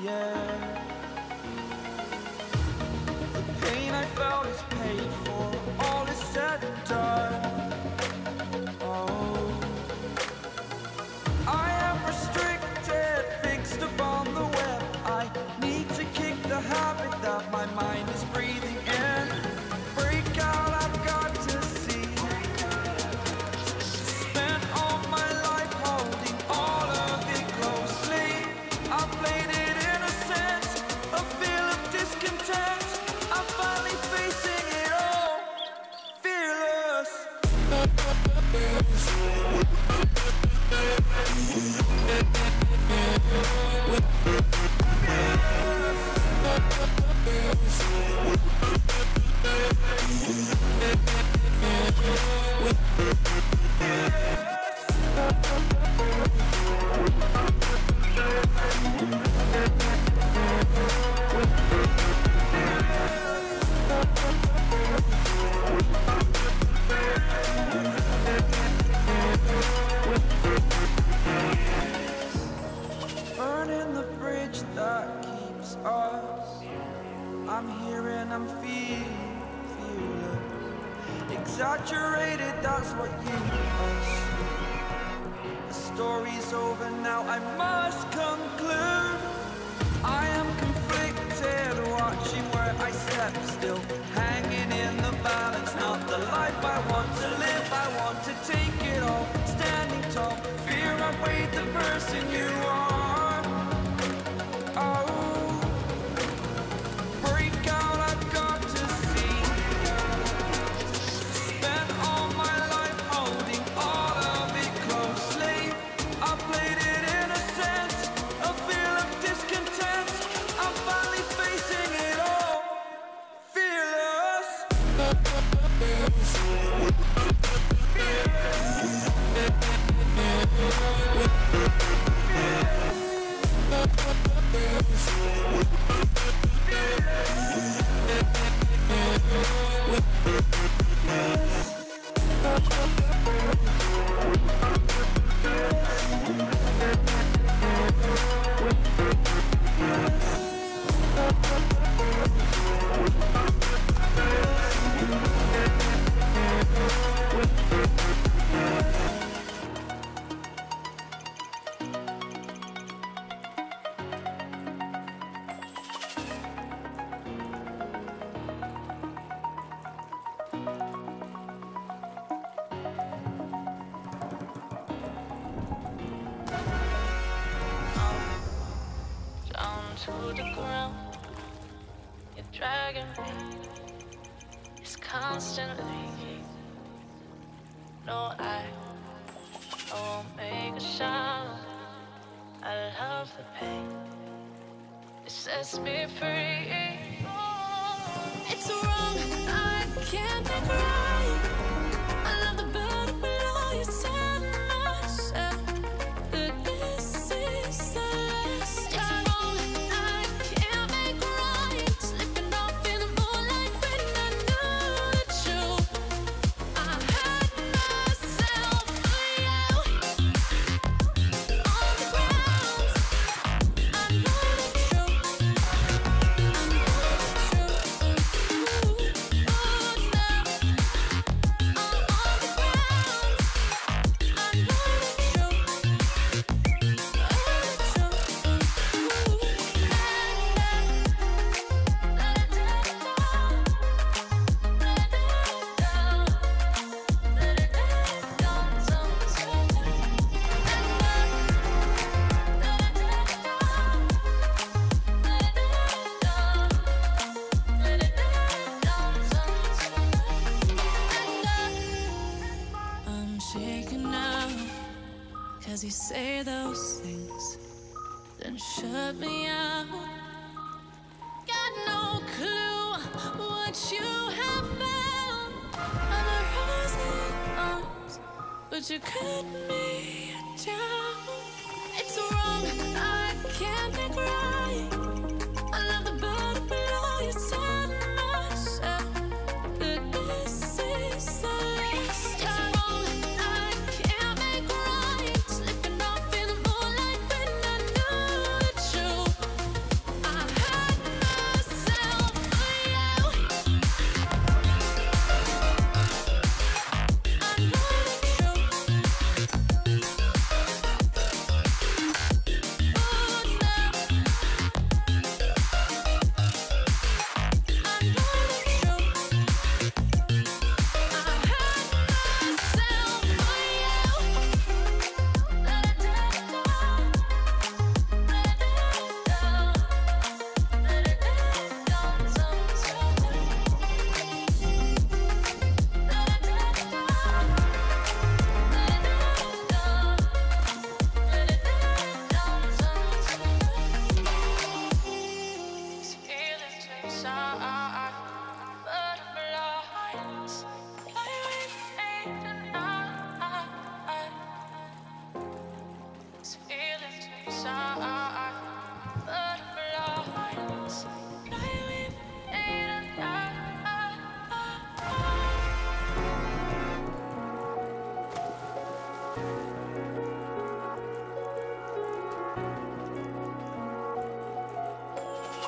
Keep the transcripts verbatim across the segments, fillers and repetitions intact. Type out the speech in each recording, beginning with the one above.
yeah. The pain I felt is paid for, all is said and done. Oh, I am restricted, fixed upon the web. I need to kick the habit that my mind is breathing in. Break out, I've got to see. Spent all my life holding all of it closely. I played it innocent, a feel of discontent. I'm finally facing it all, fearless. Burning the bridge that keeps us. I'm here and I'm feeling, feeling exaggerated, that's what you must. The story's over now, I must conclude. I am conflicted, watching where I step still, hanging in the balance. Not the life I want to live, I want to take it all. Standing tall, fear I weighed the person you are. Oh, break out, I've got to see. Spent all my life holding all of it closely. I played it innocent, a feel of discontent. I'm finally facing it all, fearless. To the ground, you're dragging me. It's constantly. No, I, I won't make a sound. I love the pain. It sets me free. It's wrong, I can't make right. I love the burden below you said myself. That this is the last time. You say those things, then shut me out. Got no clue what you have found. I'm a rose in arms, but you cut me down. It's wrong, I can't think right. I love the burden below you said myself. That this is the last time.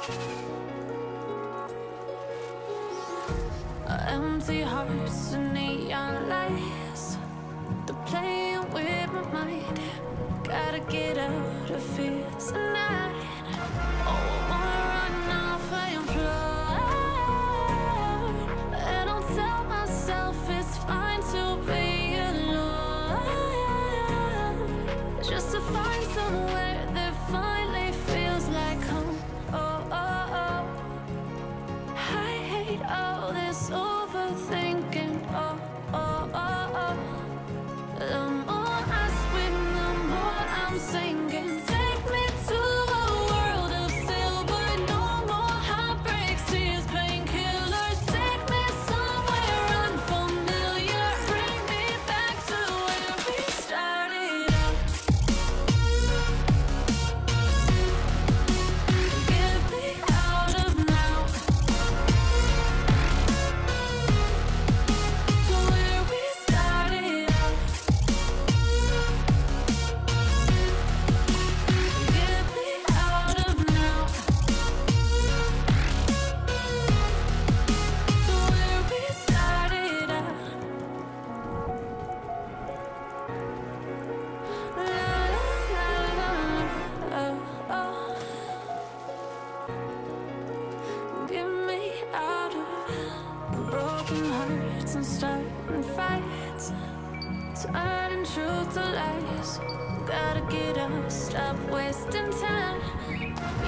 Empty hearts and neon lights, they're playing with my mind. Gotta get out of here tonight. Oh, I wanna run off and fly, and I'll tell myself it's fine to be alone, just to find somewhere that finally feels like home. Oh, oh, oh. I hate all this overthinking. Oh, oh, oh, oh. The more I swim, the more I'm sinking. Take me to a world of silver. No more heartbreaks, tears, painkillers. Take me somewhere unfamiliar. Bring me back to where we started out. Get me out of now, to where we started out. Get me out of now, to where we started out. La la la la, oh, oh. Get me out of broken hearts and starting fights, turning truth to lies. Gotta get up, stop wasting time.